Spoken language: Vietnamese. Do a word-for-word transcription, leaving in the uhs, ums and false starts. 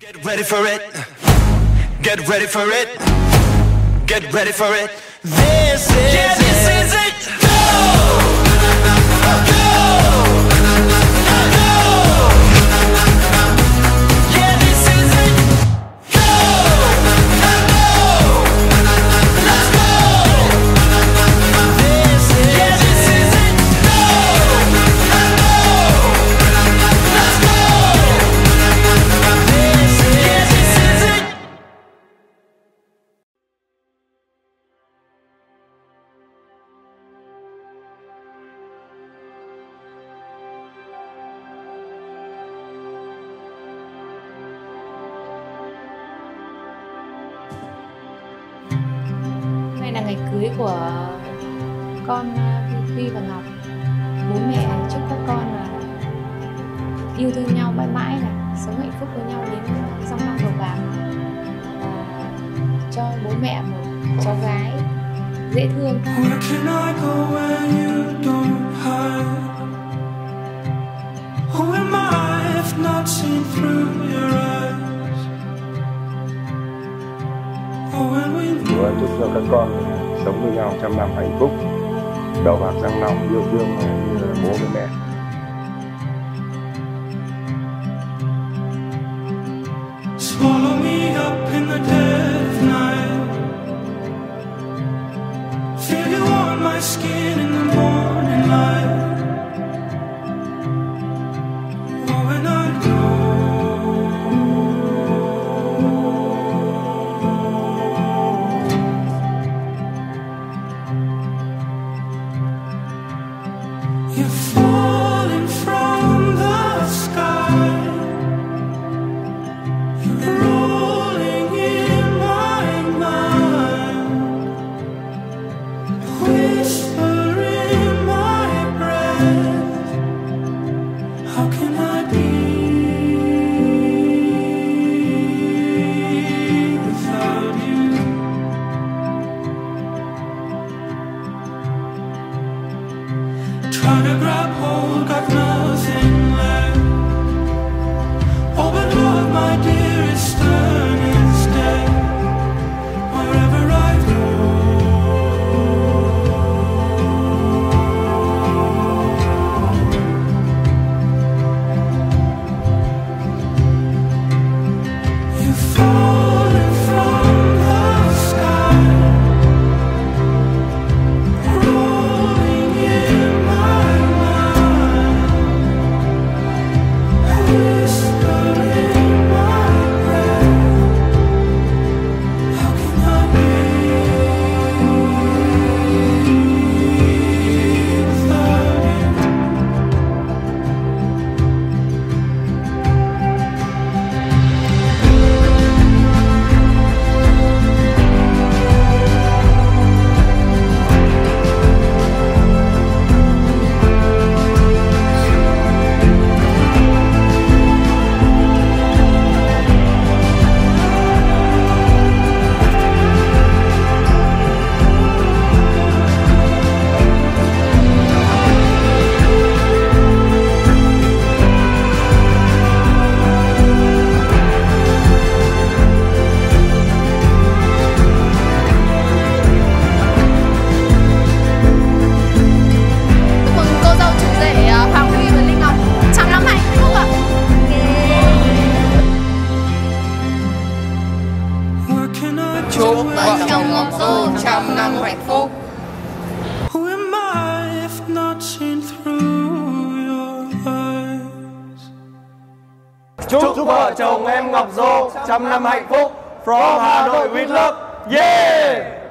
Get ready for it. Get ready for it. Get ready for it. This is yeah, this it. Is it. Go! Go! Go! Yeah, this is it. Go! Go! Let's go! This is yeah, this is it. Go! Go! Let's go! This is yeah, this is it. Nay là ngày cưới của con Huy và Ngọc. Bố mẹ chúc các con là yêu thương nhau mãi mãi, là sống hạnh phúc với nhau đến dăm năm đầu bạc, và cho bố mẹ một cháu gái dễ thương. Chúa chúc cho các con sống với nhau trăm năm hạnh phúc, đầu bạc răng long, yêu thương như là bố với mẹ. Swallow me up in the dead of night. Feel you on my skin in the morning light. Oh, when I go, you're falling from the sky. You're rolling in my mind, whisper in my breath. How can I be without you? Try to grab hold, got nothing left. Oh, but love, my dear, is stern instead. Wherever I go, you're falling from the sky, rolling in my mind, whisper in my breath. How can I be without you? Chúc mừng cô dâu chú rể Hoàng Huy và Linh Ngọc trăm năm hạnh phúc ạ. What can I do? Chúc vợ chồng Ngọc Dô trăm năm hạnh phúc. Who am I if not seen through your eyes? Chúc vợ chồng em Ngọc Dô trăm năm hạnh phúc. From Hà Nội with love. Yeah!